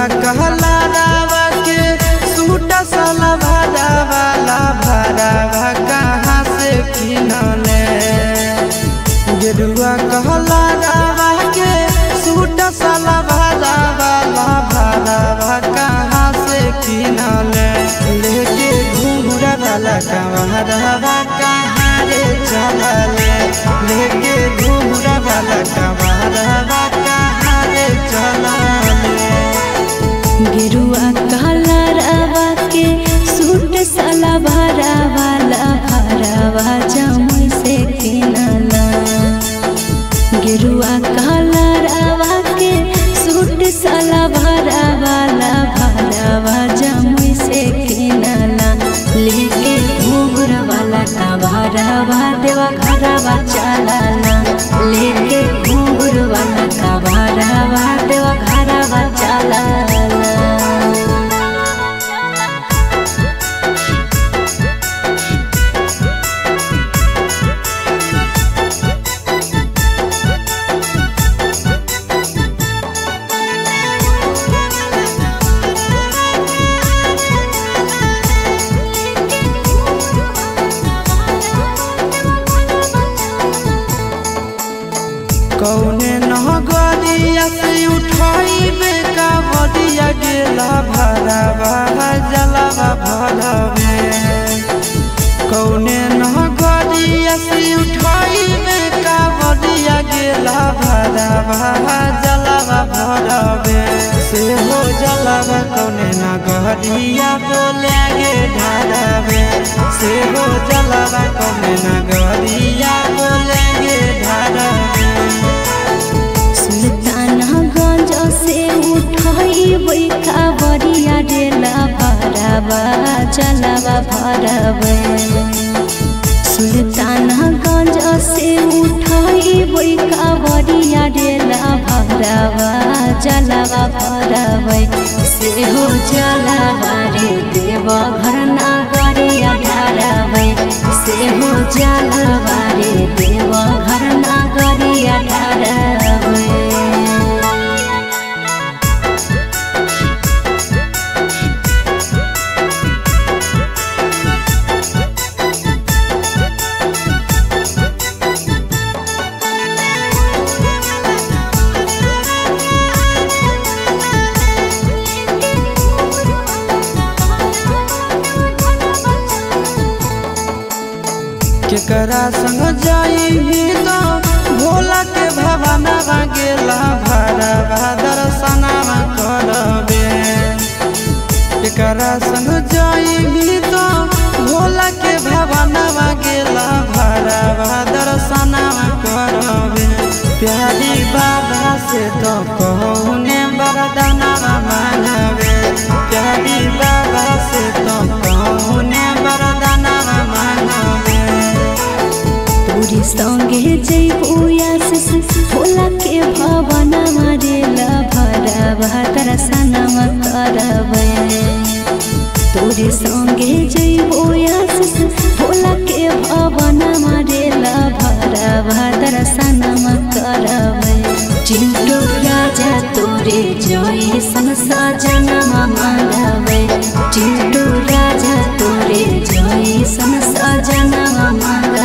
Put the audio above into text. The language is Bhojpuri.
कहला रावा के सूट साला भाड़ा वाला भरावा कहाँ से किनले। गेरुआ कहला रावा के सूट साला भाड़ा वाला भरावा कहाँ से किनले। लेके घूंघरा वाला कंवरवा कहाँ रे चलले। लेके घूंघरा वाला कंवरवा कहाँ रे चलले। गेरुआ कहला रावा के सूट साला भाड़ा वाला भरावा जमुई से किनला। गेरुआ कहला रावा के सूट साला भाड़ा वाला भरावा जमुई से किनला। लेके घूंघरा वाला कंवरवा देवा घरवा चलला। लेके घूंघरा वाला कंवरवा देवा घरवा चलला। कौने नगरिया से उठाइबे कांवरिया गेला भरावा जलावा भरवे। कौने नगरिया से उठाइबे कांवरिया गेला भरावा जलावा भरवे। से हो जलावा कौने नगरिया बोले गे ढारवे। से हो जलावा कौने नगरिया बोले गे ढारवे। सुल्तानगंज से उठाइबै कांवरिया डेला भरावा जलावा भरवे। सुल्तानगंज से उठाइबै कांवरिया डेला भरावा जलावा भरवे। से हो जलावा रे देवा घर नगरिया ढारवे। से हो जलावा रे देवा घर नगरिया ढारवे। केकरा संग जाई तो भोला के भवनवा गेला भरावा दर्शनवा करबे। केकरा संग जाई तो भोला के भवनवा गेला भरावा दर्शनवा करबे। प्यारी बाबा से तो कौने वरदानवा मांगबे। प्यारी बाबा से तो कौने वरदानवा मांगबे। तोरी संगे जइबुया से भोला के भवनवा डेला भरावा दर्शनवा करबे। तोरी संगे जइबुया से भोला के भवनवा डेला भरावा दर्शनवा करबे। चिंटू राजा तोरे जइसन सजनवा मांगबे। चिंटू राजा तोरे जइसन सजनवा मांगबे।